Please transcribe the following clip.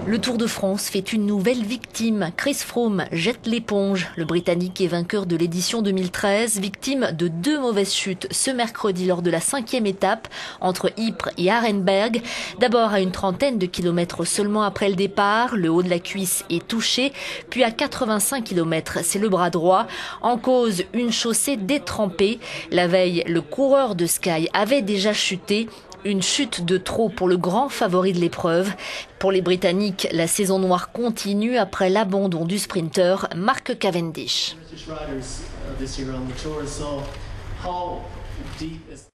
Le Tour de France fait une nouvelle victime. Chris Froome jette l'éponge. Le Britannique est vainqueur de l'édition 2013, victime de 2 mauvaises chutes ce mercredi lors de la 5e étape entre Ypres et Arenberg. D'abord à une trentaine de kilomètres seulement après le départ, le haut de la cuisse est touché, puis à 85 km, c'est le bras droit. En cause, une chaussée détrempée. La veille, le coureur de Sky avait déjà chuté. Une chute de trop pour le grand favori de l'épreuve. Pour les Britanniques, la saison noire continue après l'abandon du sprinter Mark Cavendish.